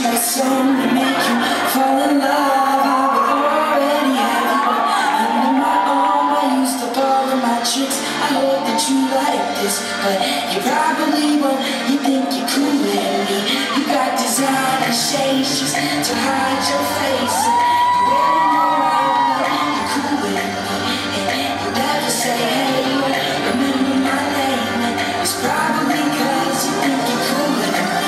my song to make you fall in love. I would already have you under my arm. I used up all of my tricks. I hope that you like this, but you probably won't. You think you're cooler than me. You got designer shades just to hide your face. You're wearing around like you're cooler than me, and you never say, hey, remember my name. It's probably 'cause you think you're cooler than me.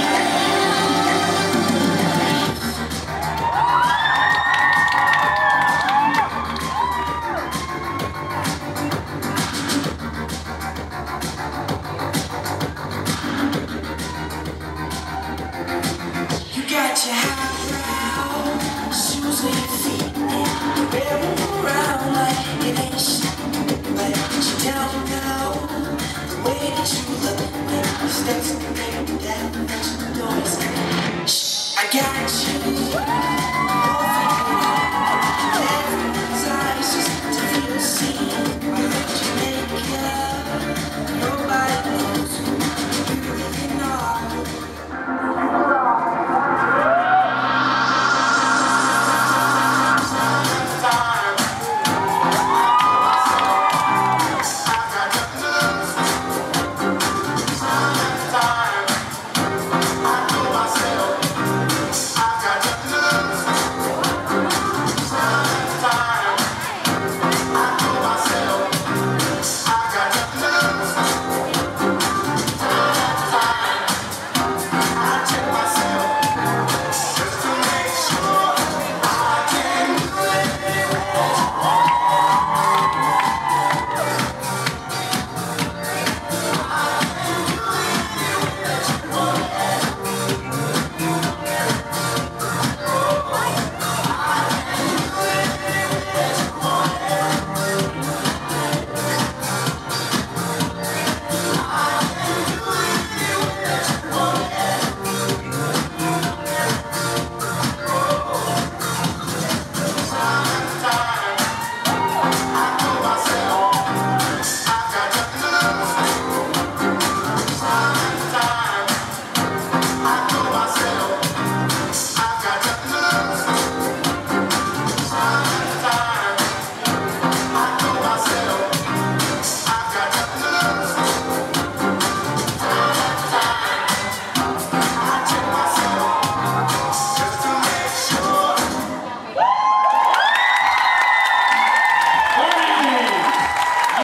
Got your highbrow shoes on your feet, and you wear them around like it ain't shit. But you don't know the way that you look when you step to the down the noise. Shh, I got you.